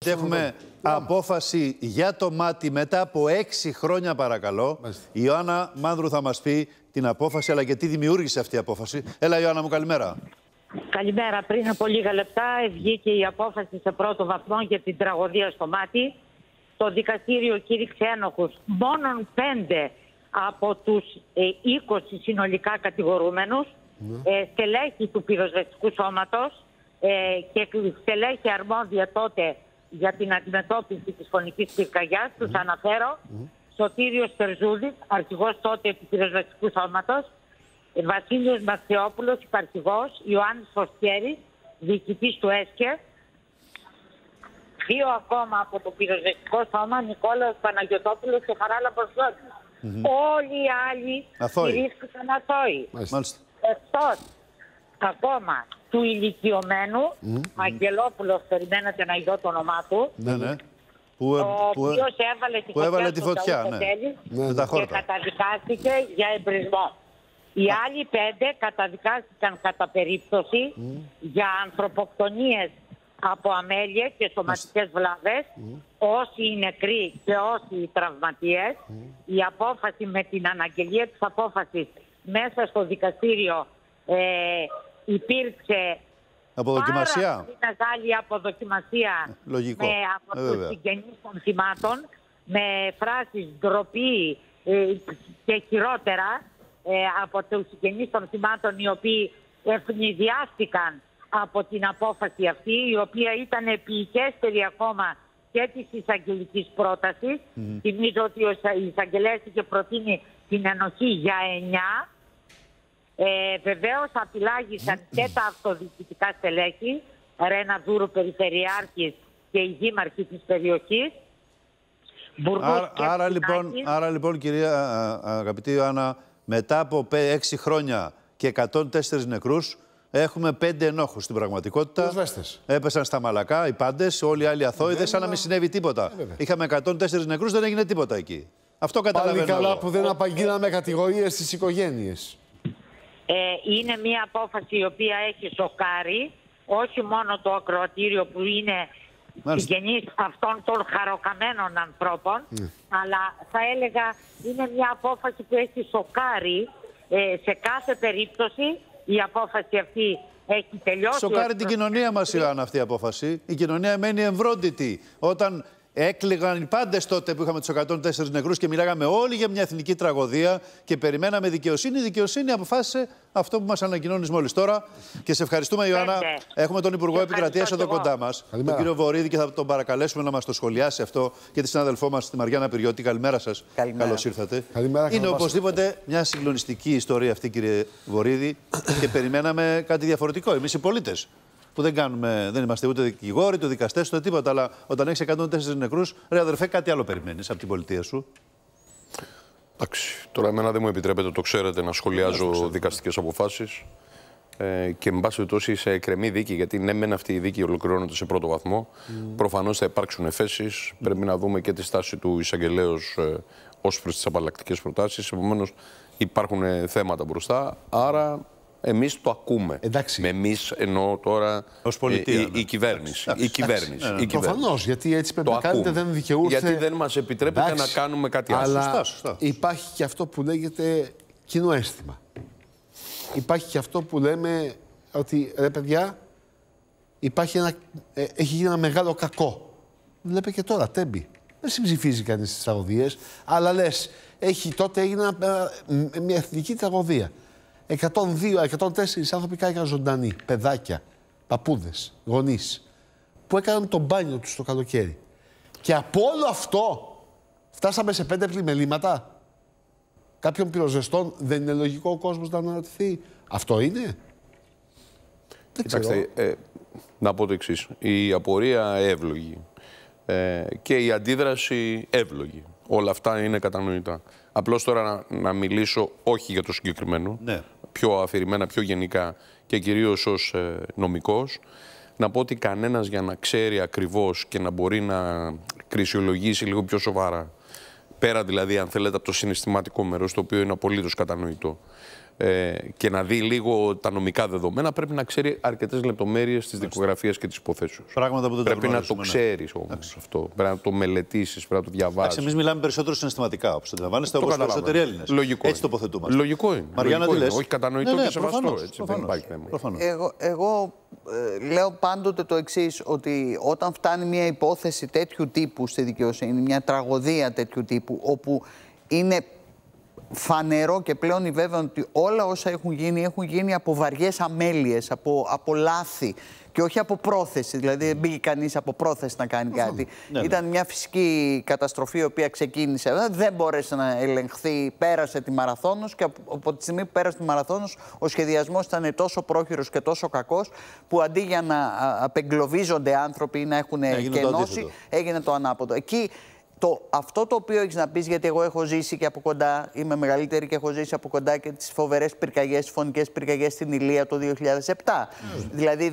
Έχουμε απόφαση για το μάτι μετά από 6 χρόνια, παρακαλώ. Η Ιωάννα Μάνδρου θα μας πει την απόφαση, αλλά και τι δημιούργησε αυτή η απόφαση. Έλα, Ιωάννα μου, καλημέρα. Καλημέρα. Πριν από λίγα λεπτά βγήκε η απόφαση σε πρώτο βαθμό για την τραγωδία στο μάτι. Το δικαστήριο κήρυξε ένοχους μόνον 5 από τους 20 συνολικά κατηγορούμενους, στελέχη του πυροσβεστικού σώματος και στελέχη αρμόδια τότε για την αντιμετώπιση της φωνικής πυρκαγιάς. Τους αναφέρω: Σωτήριος Τερζούδης, αρχηγός τότε του πυροσβεστικού σώματος; Βασίλειος Μαθεόπουλος, υπαρχηγός; Ιωάννης Φωστιέρης, διοικητής του ΕΣΚΕ; 2 ακόμα από το πυροσβεστικό σώμα, Νικόλαος Παναγιωτόπουλος και Χαράλαμπος Ζώτης. Όλοι οι άλλοι στηρίστηκαν αθώοι. Εκτός ακόμα του ηλικιωμένου, Αγγελόπουλος, περιμένατε να ειδώ το όνομά του, ο οποίος έβαλε τη φωτιά στο τέλη και καταδικάστηκε για εμπρισμό. Οι άλλοι 5 καταδικάστηκαν κατά περίπτωση για ανθρωποκτονίες από αμέλεια και σωματικές βλάβες, όσοι οι νεκροί και όσοι οι τραυματίες. Η απόφαση, με την αναγγελία της απόφασης μέσα στο δικαστήριο, υπήρξε αποδοκιμασία. Πάρα πολύ μεγάλη αποδοκιμασία από τους συγγενείς των θυμάτων, με φράσεις ντροπή και χειρότερα από τους συγγενείς των θυμάτων, οι οποίοι ευνηδιάστηκαν από την απόφαση αυτή, η οποία ήταν επικέστερη ακόμα και της εισαγγελικής πρότασης. Θυμίζω ότι ο εισαγγελέας είχε προτείνει την ενοχή για 9. Βεβαίως απειλάγησαν και τα αυτοδιοικητικά στελέχη, Ρένα Δούρου Περιφερειάρχης και οι δήμαρχοι της περιοχής. Άρα λοιπόν, κυρία αγαπητή Ιωάννα, μετά από 6 χρόνια και 104 νεκρούς, έχουμε 5 ενόχους στην πραγματικότητα. Έπεσαν στα μαλακά οι πάντες, όλοι οι άλλοι αθώοι, σαν να μην συνέβη τίποτα. Είχαμε 104 νεκρούς, δεν έγινε τίποτα εκεί. Αυτό καταλαβαίνω. Πάλι καλά που δεν απαγγείλαμε κατηγορίες στις οικογένειες. Είναι μια απόφαση η οποία έχει σοκάρει όχι μόνο το ακροατήριο, που είναι συγγενείς αυτών των χαροκαμένων ανθρώπων, αλλά θα έλεγα είναι μια απόφαση που έχει σοκάρει σε κάθε περίπτωση. Η απόφαση αυτή έχει τελειώσει. Σοκάρει την κοινωνία μας, Ιωάννα, αυτή η απόφαση. Η κοινωνία μένει εμβρόντιτη. Όταν έκλαιγαν οι πάντες τότε που είχαμε τους 104 νεκρούς και μιλάγαμε όλοι για μια εθνική τραγωδία και περιμέναμε δικαιοσύνη, η δικαιοσύνη αποφάσισε αυτό που μας ανακοινώνεις μόλις τώρα. Και σε ευχαριστούμε, Ιωάννα. Έχουμε τον Υπουργό Επικρατείας εδώ κοντά μας, τον κύριο Βορίδη, και θα τον παρακαλέσουμε να μας το σχολιάσει αυτό, και τη συνάδελφό μας, τη Μαριάννα Πυριώτη. Καλημέρα σας. Καλώς ήρθατε. Είναι οπωσδήποτε μια συγκλονιστική ιστορία αυτή, κύριε Βορίδη, και περιμέναμε κάτι διαφορετικό εμείς οι πολίτες, που δεν είμαστε ούτε δικηγόροι, ούτε δικαστές, ούτε τίποτα. Αλλά όταν έχεις 104 νεκρούς, ρε αδερφέ, κάτι άλλο περιμένεις από την πολιτεία σου. Εντάξει. Τώρα, εμένα δεν μου επιτρέπετε, το ξέρετε, να σχολιάζω δικαστικές αποφάσεις. Και με πάση περιπτώσει σε εκκρεμή δίκη, γιατί ναι, μεν αυτή η δίκη ολοκληρώνεται σε πρώτο βαθμό. Προφανώς θα υπάρξουν εφέσεις. Πρέπει να δούμε και τη στάση του εισαγγελέως ως προς τις απαλλακτικές προτάσεις. Επομένως, υπάρχουν θέματα μπροστά. Άρα, εμείς το ακούμε. Με εμείς εννοώ τώρα ως πολιτεία, η κυβέρνηση. Η κυβέρνηση. Προφανώς, γιατί έτσι πρέπει να κάνετε, δεν δικαιούστε. Γιατί δεν μας επιτρέπεται να κάνουμε κάτι άλλο. Αλλά υπάρχει και αυτό που λέγεται κοινό αίσθημα. Υπάρχει και αυτό που λέμε ότι, ρε παιδιά, έχει γίνει ένα μεγάλο κακό. Βλέπετε και τώρα, Τέμπη. Δεν συμψηφίζει κανείς τις τραγωδίες, αλλά λες, τότε έγινε μια εθνική τραγωδία. 102-104 άνθρωποι κάηκαν ζωντανοί, παιδάκια, παππούδες, γονείς, που έκαναν το μπάνιο τους το καλοκαίρι. Και από όλο αυτό φτάσαμε σε 5 πλημελήματα. Κάποιων πυροσβεστών. Δεν είναι λογικό ο κόσμος να αναρωτηθεί? Αυτό είναι? Κοιτάξτε, να πω το εξής. Η απορία εύλογη και η αντίδραση εύλογη. Όλα αυτά είναι κατανοητά. Απλώς τώρα να μιλήσω όχι για το συγκεκριμένο, πιο αφηρημένα, πιο γενικά και κυρίως ως νομικός, να πω ότι κανένας, για να ξέρει ακριβώς και να μπορεί να κρισιολογήσει λίγο πιο σοβαρά, πέρα δηλαδή αν θέλετε από το συναισθηματικό μέρος, το οποίο είναι απολύτως κατανοητό, και να δει λίγο τα νομικά δεδομένα, πρέπει να ξέρει αρκετές λεπτομέρειες της δικογραφίας και της υποθέσεως. Πράγματα που δεν πρέπει να το ξέρεις όμως αυτό. Πρέπει να το μελετήσεις, πρέπει να το διαβάσεις. Εμείς μιλάμε περισσότερο συναισθηματικά, όπως αντιλαμβάνεστε, όπως περισσότεροι Έλληνες. Λογικό. Έτσι τοποθετούμαστε. Λογικό είναι. Μαριάννα, τι λες? Όχι κατανοητό και σεβαστό. Δεν υπάρχει θέμα. Εγώ λέω πάντοτε το εξής, ότι όταν φτάνει μια υπόθεση τέτοιου τύπου στη δικαιοσύνη, μια τραγωδία τέτοιου τύπου, όπου είναι φανερό και πλέον βέβαιο ότι όλα όσα έχουν γίνει από βαριές αμέλειες, από λάθη και όχι από πρόθεση. Δηλαδή δεν μπήκε κανείς από πρόθεση να κάνει κάτι. Ήταν μια φυσική καταστροφή η οποία ξεκίνησε, δεν μπόρεσε να ελεγχθεί, πέρασε τη μαραθώνος και από τη στιγμή που πέρασε τη μαραθώνος ο σχεδιασμός ήταν τόσο πρόχειρος και τόσο κακός που αντί για να απεγκλωβίζονται άνθρωποι ή να έχουν κενώσει, έγινε το ανάποδο. Εκεί αυτό το οποίο έχεις να πεις, γιατί εγώ έχω ζήσει και από κοντά, είμαι μεγαλύτερη και έχω ζήσει από κοντά και τις φοβερές πυρκαγιές, τις φωνικές πυρκαγιές στην Ηλία το 2007. Δηλαδή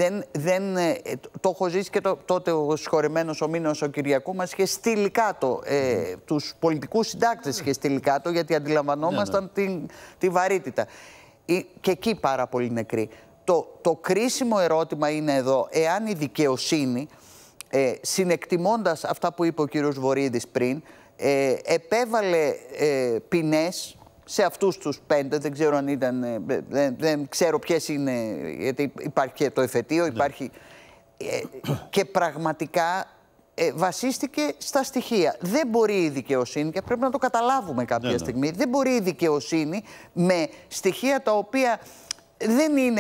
το έχω ζήσει και τότε ο συγχωρεμένος ο Μήνος ο Κυριακού μας είχε στείλει κάτω, τους πολιτικούς συντάκτες είχε στείλει κάτω, γιατί αντιλαμβανόμασταν τη βαρύτητα. Και εκεί πάρα πολύ νεκροί. Το κρίσιμο ερώτημα είναι εδώ, εάν η δικαιοσύνη, συνεκτιμώντας αυτά που είπε ο κύριος Βορίδης πριν, επέβαλε ποινές σε αυτούς τους 5, δεν ξέρω αν ήταν, δεν ξέρω ποιες είναι, γιατί υπάρχει και το εφετείο, υπάρχει, και πραγματικά βασίστηκε στα στοιχεία. Δεν μπορεί η δικαιοσύνη, και πρέπει να το καταλάβουμε κάποια στιγμή, δεν μπορεί η δικαιοσύνη με στοιχεία τα οποία δεν είναι,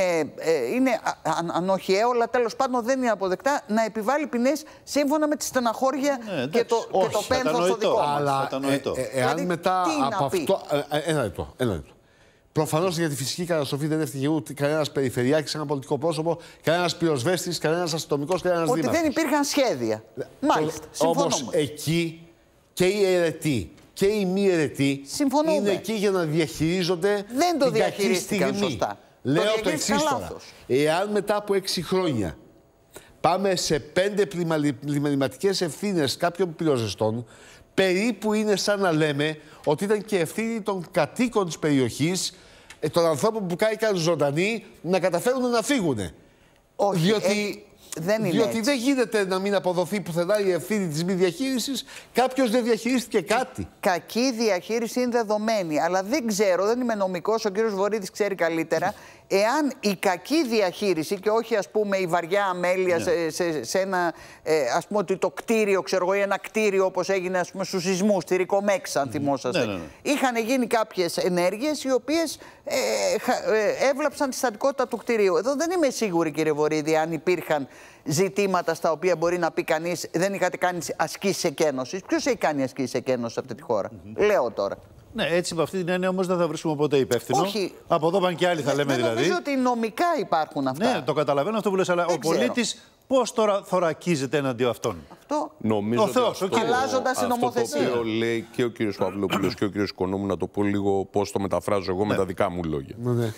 αν όχι έολα, τέλος πάντων δεν είναι αποδεκτά, να επιβάλλει ποινές σύμφωνα με τη στεναχώρια και το πένθος το δικό μας. Αλλά εάν μετά από αυτό... Ένα λεπτό. Προφανώς για τη φυσική καταστροφή δεν έφυγε ούτε κανένας περιφερειάρχης, ένα πολιτικό πρόσωπο, κανένας πυροσβέστης, κανένας αστυνομικός, κανένας δήμαρχος. Ότι δεν υπήρχαν σχέδια. Μάλιστα, συμφωνούμε. Όμως εκεί και οι αιρετοί και οι μη αιρετοί είναι εκεί για να διαχειρίζονται δεν το διαχειρίστηκαν σωστά. Λέω το εξής τώρα. Εάν μετά από 6 χρόνια πάμε σε 5 πλημεληματικές ευθύνες κάποιων πυροσβεστών, περίπου είναι σαν να λέμε ότι ήταν και ευθύνη των κατοίκων της περιοχής, των ανθρώπων που κάηκαν ζωντανοί, να καταφέρουν να φύγουν. Όχι, διότι δεν γίνεται να μην αποδοθεί πουθενά η ευθύνη της μη διαχείρισης. Κάποιος δεν διαχειρίστηκε κάτι. Κακή διαχείριση είναι δεδομένη. Αλλά δεν ξέρω, δεν είμαι νομικός, ο κύριος Βορίδης ξέρει καλύτερα, εάν η κακή διαχείριση και όχι ας πούμε η βαριά αμέλεια σε ένα, ας πούμε ότι το κτίριο, ξέρω εγώ, ή ένα κτίριο όπως έγινε ας πούμε στους σεισμούς, στη Ρικομέξ, αν θυμόσαστε. Είχαν γίνει κάποιες ενέργειες οι οποίες έβλαψαν τη στατικότητα του κτιρίου. Εδώ δεν είμαι σίγουρη, κύριε Βορίδη, αν υπήρχαν ζητήματα στα οποία μπορεί να πει κανείς δεν είχατε κάνει ασκήσεις εκένωσης. Ποιος έχει κάνει ασκήσεις εκένωσης σε αυτή τη χώρα? Λέω τώρα. Ναι, έτσι με αυτή την έννοια όμως δεν θα βρίσκουμε ποτέ υπεύθυνο. Όχι. Από εδώ πάνε και άλλοι, θα λέμε δηλαδή. Νομίζω ότι νομικά υπάρχουν αυτά. Ναι, το καταλαβαίνω αυτό που λες, αλλά ο πολίτης πώς τώρα θωρακίζεται εναντίον αυτών? Αυτό. Νομίζω ο Θεός, αλλάζοντας την νομοθεσία. Αυτό το οποίο λέει και ο κύριος Παυλόπουλος και ο κύριος Οικονόμου, να το πω λίγο πώς το μεταφράζω εγώ με τα δικά μου λόγια.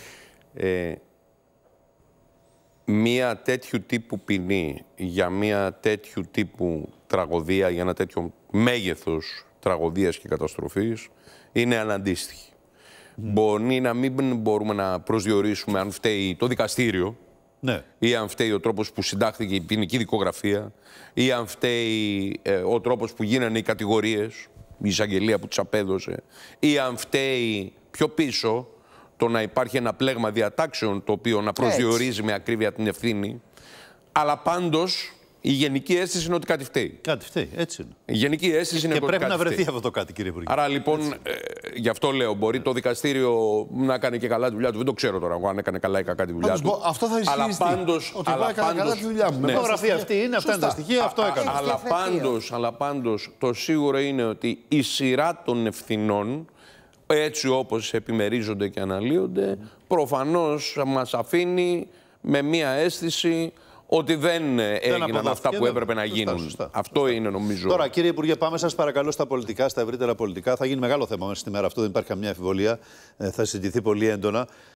Μία τέτοιου τύπου ποινή για μία τέτοιου τύπου τραγωδία, για ένα τέτοιο μέγεθος τραγωδίας και καταστροφής, είναι αναντίστοιχη. Μπορεί να μην μπορούμε να προσδιορίσουμε αν φταίει το δικαστήριο, ή αν φταίει ο τρόπος που συντάχθηκε η ποινική δικογραφία, ή αν φταίει ο τρόπος που γίνανε οι κατηγορίες, η εισαγγελία που τις απέδωσε, ή αν φταίει πιο πίσω το να υπάρχει ένα πλέγμα διατάξεων το οποίο να προσδιορίζει με ακρίβεια την ευθύνη, αλλά πάντως η γενική αίσθηση είναι ότι κάτι φταίει. Κάτι φταίει, έτσι είναι. Η γενική αίσθηση είναι ότι πρέπει κάτι να βρεθεί φταίει. αυτό το κάτι, κύριε Υπουργέ. Άρα λοιπόν, γι' αυτό λέω, μπορεί το δικαστήριο να κάνει και καλά τη δουλειά του. Δεν το ξέρω τώρα αν έκανε καλά ή κακά τη δουλειά του. Αυτό θα ισχύει. Ότι εγώ έκανα καλά τη δουλειά μου. Η υπογραφή αυτή είναι, αυτά είναι τα στοιχεία, αυτό έκανα. Αλλά πάντως το σίγουρο είναι ότι η σειρά των ευθυνών, έτσι όπως επιμερίζονται και αναλύονται, προφανώς μας αφήνει με μία αίσθηση ότι δεν έγιναν αυτά που έπρεπε να γίνουν. Σωστά. Αυτό είναι νομίζω. Τώρα, κύριε Υπουργέ, πάμε σας παρακαλώ στα πολιτικά, στα ευρύτερα πολιτικά. Θα γίνει μεγάλο θέμα μέσα στη μέρα αυτό, δεν υπάρχει καμιά αμφιβολία. Θα συζητηθεί πολύ έντονα.